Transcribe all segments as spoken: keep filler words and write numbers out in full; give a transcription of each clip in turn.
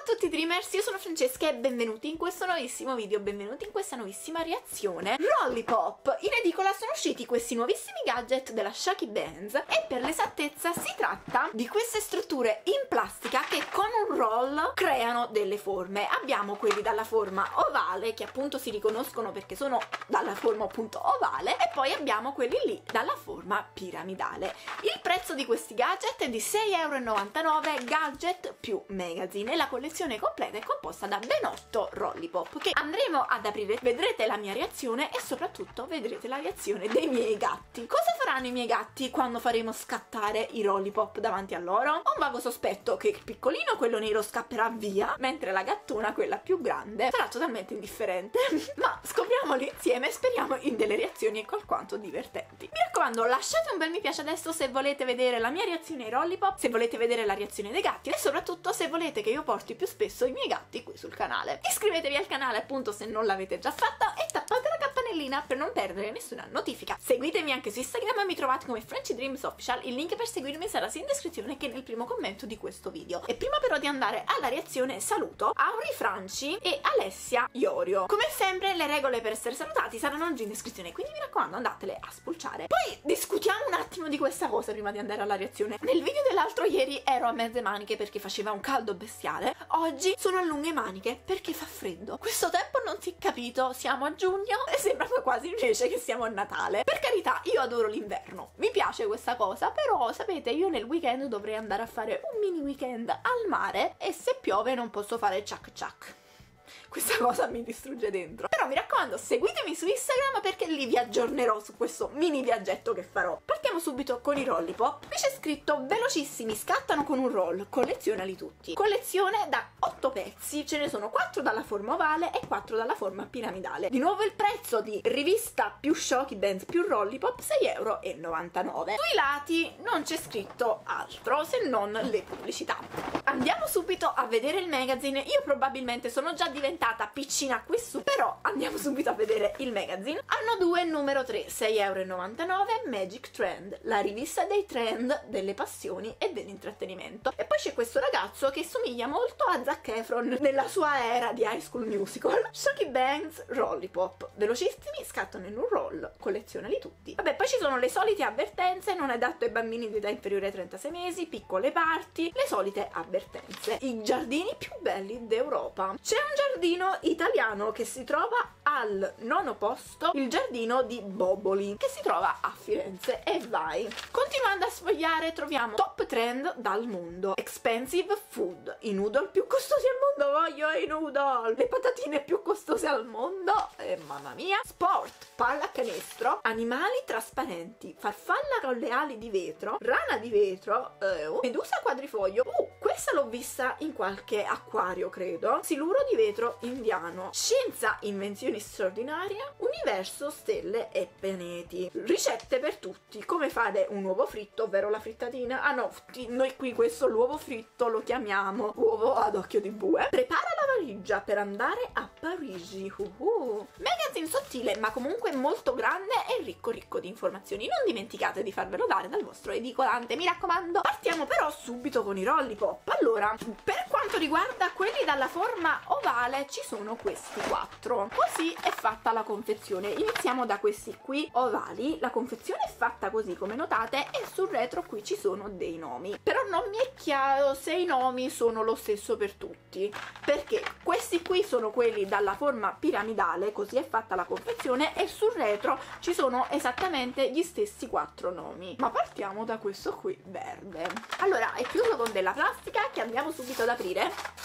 a tutti Dreamers, io sono Francesca e benvenuti in questo nuovissimo video, benvenuti in questa nuovissima reazione. Lollipop! In edicola sono usciti questi nuovissimi gadget della Shaki Benz e per l'esattezza si tratta di queste strutture in plastica che con un roll creano delle forme. Abbiamo quelli dalla forma ovale che appunto si riconoscono perché sono dalla forma appunto ovale e poi abbiamo quelli lì dalla forma piramidale. Il prezzo di questi gadget è di sei e novantanove euro, gadget più magazine, e la collezione completa è composta da ben otto Lollipop che andremo ad aprire. Vedrete la mia reazione e soprattutto vedrete la reazione dei miei gatti. Cosa faranno i miei gatti quando faremo scattare i Lollipop davanti a loro? Ho un vago sospetto che il piccolino, quello nero, scapperà via, mentre la gattona, quella più grande, sarà totalmente indifferente. Ma scopriamolo insieme e speriamo in delle reazioni alquanto divertenti. Mi raccomando, lasciate un bel mi piace adesso se volete vedere la mia reazione ai Lollipop, se volete vedere la reazione dei gatti e soprattutto se volete che io porti più spesso i miei gatti qui sul canale. Iscrivetevi al canale appunto se non l'avete già fatto e tappate la campanellina per non perdere nessuna notifica. Seguitemi anche su Instagram, mi trovate come Frenchy Dreams Official, il link per seguirmi sarà sia in descrizione che nel primo commento di questo video. E prima però di andare alla reazione saluto Auri Franci e Alessia Iorio. Come sempre le regole per essere salutati saranno oggi in descrizione, quindi mi raccomando andatele a spulciare. Poi discutiamo un attimo di questa cosa prima di andare alla reazione. Nel video dell'altro ieri ero a mezze maniche perché faceva un caldo bestiale, oggi sono a lunghe maniche perché fa freddo. Questo tempo non si è capito, siamo a giugno e sembra quasi invece che siamo a Natale. Per carità, io adoro l'inverno, mi piace questa cosa, però sapete io nel weekend dovrei andare a fare un mini weekend al mare e se piove non posso fare ciak ciak. Questa cosa mi distrugge dentro. Però mi raccomando, seguitemi su Instagram perché lì vi aggiornerò su questo mini viaggetto che farò. Partiamo subito con i Lollipop. Qui c'è scritto velocissimi, scattano con un roll, collezionali tutti. Collezione da otto pezzi, ce ne sono quattro dalla forma ovale e quattro dalla forma piramidale. Di nuovo il prezzo di rivista più Shaki Benz più Lollipop, sei e novantanove euro. Sui lati non c'è scritto altro se non le pubblicità. Andiamo subito a vedere il magazine. Io probabilmente sono già diventata piccina qui su, però andiamo subito a vedere il magazine. Anno due, numero tre, sei e novantanove euro, Magic Trend, la rivista dei trend, delle passioni e dell'intrattenimento. E poi c'è questo ragazzo che somiglia molto a Zac Efron nella sua era di High School Musical. Shaki Benz Lollipop, velocissimi, scattano in un roll, collezionali tutti. Vabbè, poi ci sono le solite avvertenze, non è adatto ai bambini di età inferiore ai trentasei mesi, piccole parti, le solite avvertenze. I giardini più belli d'Europa. C'è un giardino italiano che si trova al nono posto, il giardino di Boboli, che si trova a Firenze, e vai. Continuando a sfogliare troviamo top trend dal mondo, expensive food, i noodle più costosi al mondo, voglio i noodle, le patatine più costose al mondo, eh, mamma mia, sport, pallacanestro, animali trasparenti, farfalla con le ali di vetro, rana di vetro, eh, medusa quadrifoglio, uh, questa l'ho vista in qualche acquario credo, siluro di vetro indiano, scienza, invenzioni straordinarie, universo, stelle e pianeti, ricette per tutti, come fare un uovo fritto, ovvero la frittatina. Ah no, noi qui questo l'uovo fritto lo chiamiamo uovo ad occhio di bue. Prepara la valigia per andare a Parigi. Uh -huh. Magazine sottile ma comunque molto grande e ricco ricco di informazioni, non dimenticate di farvelo dare dal vostro edicolante, mi raccomando. Partiamo però subito con i Lollipop. Allora, per quanto riguarda quelli dalla forma ovale ci sono questi quattro, così è fatta la confezione. Iniziamo da questi qui ovali, la confezione è fatta così come notate e sul retro qui ci sono dei nomi, però non mi è chiaro se i nomi sono lo stesso per tutti, perché questi qui sono quelli dalla forma piramidale, così è fatta la confezione, e sul retro ci sono esattamente gli stessi quattro nomi. Ma partiamo da questo qui verde. Allora è chiuso con della plastica che andiamo subito ad aprire.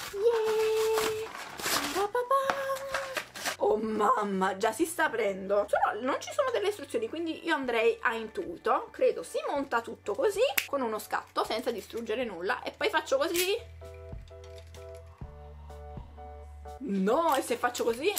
Yeah! Oh mamma, già si sta aprendo. Però non ci sono delle istruzioni, quindi io andrei a intuito. Credo si monta tutto così, con uno scatto, senza distruggere nulla. E poi faccio così. No, e se faccio così?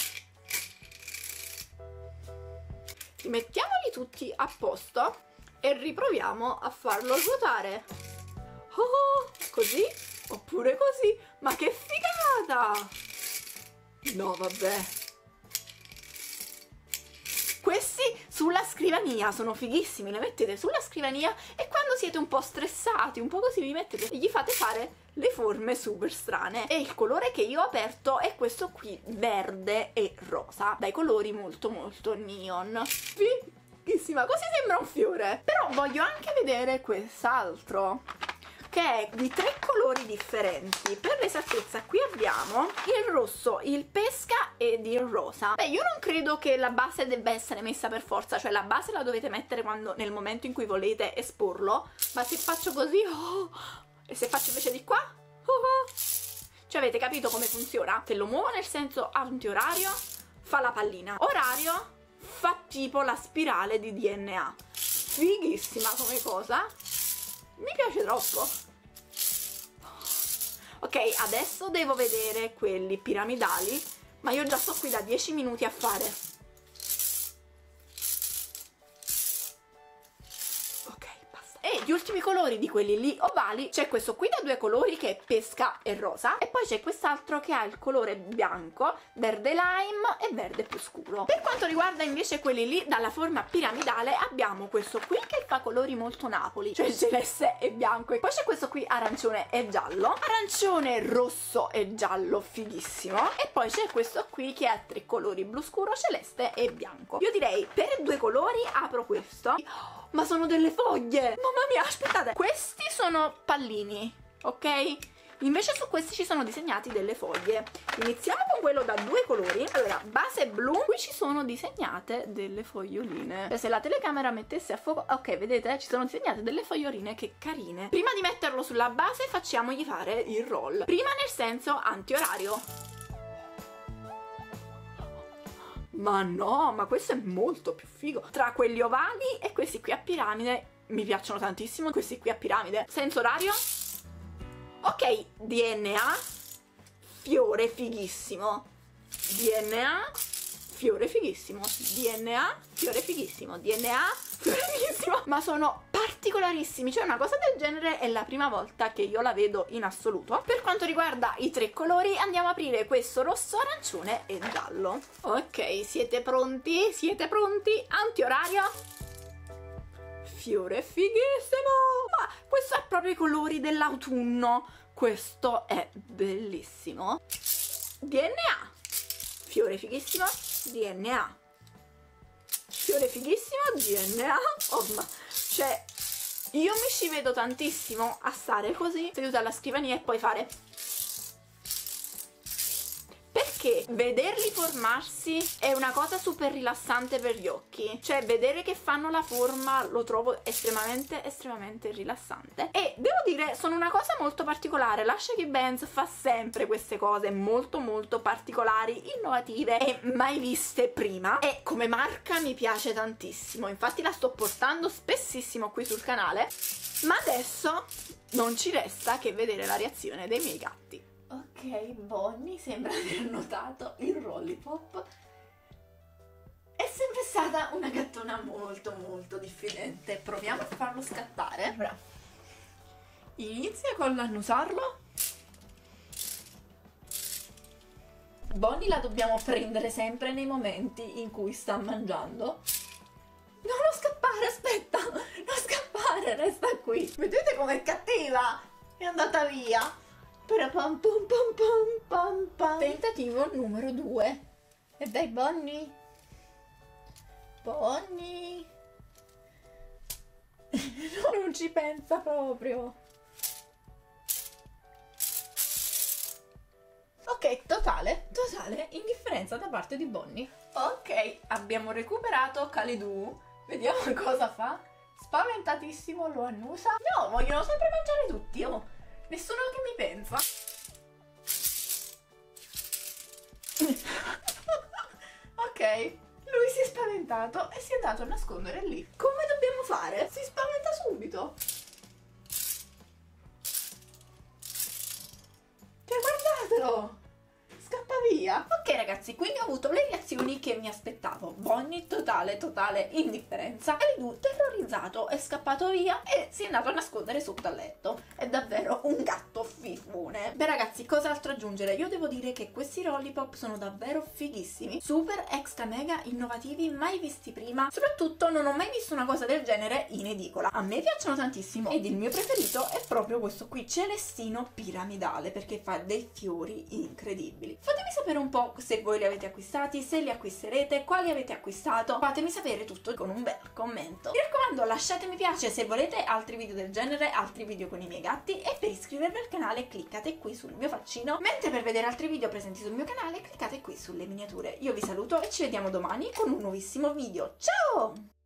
Rimettiamoli tutti a posto e riproviamo a farlo ruotare. Oh, così? Oppure così? Ma che figata! No, vabbè. Questi sulla scrivania sono fighissimi, li mettete sulla scrivania e quando siete un po' stressati, un po' così, vi mettete e gli fate fare le forme super strane. E il colore che io ho aperto è questo qui, verde e rosa, dai colori molto molto neon. Fighissima, così sembra un fiore. Però voglio anche vedere quest'altro, che è di tre colori differenti. Per l'esattezza qui abbiamo il rosso, il pesca ed il rosa. Beh, io non credo che la base debba essere messa per forza, cioè la base la dovete mettere quando, nel momento in cui volete esporlo. Ma se faccio così, oh, e se faccio invece di qua, oh, oh, cioè avete capito come funziona? Se lo muovo nel senso antiorario, fa la pallina. Orario, fa tipo la spirale di D N A. Fighissima come cosa. Mi piace troppo. Ok, adesso devo vedere quelli piramidali, ma io già sto qui da dieci minuti a fare. Ok, basta. E gli ultimi colori di quelli lì ovali, c'è questo qui da due colori che è pesca e rosa, e poi c'è quest'altro che ha il colore bianco, verde lime e verde più scuro. Per quanto riguarda invece quelli lì dalla forma piramidale, abbiamo questo qui che fa colori molto Napoli, cioè celeste e bianco, e poi c'è questo qui arancione e giallo, arancione, rosso e giallo, fighissimo, e poi c'è questo qui che ha tre colori, blu scuro, celeste e bianco. Io direi per due colori apro questo. Oh, ma sono delle foglie, mamma mia, aspettate, questi sono pallini, ok? Invece su questi ci sono disegnati delle foglie. Iniziamo con quello da due colori. Allora, base blu, qui ci sono disegnate delle foglioline. Cioè, se la telecamera mettesse a fuoco, ok, vedete, ci sono disegnate delle foglioline, che carine. Prima di metterlo sulla base facciamogli fare il roll, prima nel senso antiorario. Ma no, ma questo è molto più figo. Tra quelli ovali e questi qui a piramide mi piacciono tantissimo, questi qui a piramide. Senso orario. Ok, D N A, fiore fighissimo. D N A, fiore fighissimo. D N A, fiore fighissimo. D N A, fiore fighissimo. Ma sono particolarissimi, cioè una cosa del genere è la prima volta che io la vedo in assoluto. Per quanto riguarda i tre colori, andiamo a aprire questo rosso, arancione e giallo. Ok, siete pronti? Siete pronti? Antiorario. Fiore fighissimo! Ma questo è proprio i colori dell'autunno. Questo è bellissimo. D N A, fiore fighissimo. D N A, fiore fighissimo. D N A. Oh, ma cioè, io mi ci vedo tantissimo a stare così seduta alla scrivania e poi fare, perché vederli formarsi è una cosa super rilassante per gli occhi. Cioè, vedere che fanno la forma lo trovo estremamente estremamente rilassante. E devo dire, sono una cosa molto particolare. La Shaggy Benz fa sempre queste cose molto molto particolari, innovative e mai viste prima, e come marca mi piace tantissimo. Infatti la sto portando spessissimo qui sul canale. Ma adesso non ci resta che vedere la reazione dei miei gatti. Ok, Bonnie sembra aver notato il Lollipop. È sempre stata una gattona molto molto diffidente. Proviamo a farlo scattare. Allora, inizia con l'annusarlo. Bonnie la dobbiamo prendere sempre nei momenti in cui sta mangiando. No, non scappare, aspetta, non scappare, resta qui. Vedete com'è cattiva? È andata via. Pam pam pam pam pam pam. Tentativo numero due. E dai, Bonnie. Bonnie. No, non ci pensa proprio. Ok, totale, totale indifferenza da parte di Bonnie. Ok, abbiamo recuperato Calidou. Vediamo cosa fa. Spaventatissimo, lo annusa. No, vogliono sempre mangiare tutti, oh. Nessuno che mi pensa. Ok, lui si è spaventato e si è andato a nascondere lì. Come dobbiamo fare? Si spaventa subito. Cioè, guardatelo! Scappa via. Ok, ragazzi, quindi ho avuto le reazioni che mi aspettavo. Bonnie totale, totale indifferenza. E lui terrorizzato è scappato via e si è andato a nascondere sotto al letto. È davvero un gatto fifone. Beh ragazzi, cos'altro aggiungere? Io devo dire che questi Lollipop sono davvero fighissimi, super extra mega innovativi, mai visti prima. Soprattutto non ho mai visto una cosa del genere in edicola. A me piacciono tantissimo ed il mio preferito è proprio questo qui, celestino piramidale, perché fa dei fiori incredibili. Fatemi sapere un po' se voi li avete acquistati, se li acquisterete, quali avete acquistato. Fatemi sapere tutto con un bel commento. Mi raccomando, lasciate mi piace se volete altri video del genere, altri video con i miei gatti, e per iscrivervi al canale cliccate qui sul mio faccino, mentre per vedere altri video presenti sul mio canale cliccate qui sulle miniature. Io vi saluto e ci vediamo domani con un nuovissimo video. Ciao!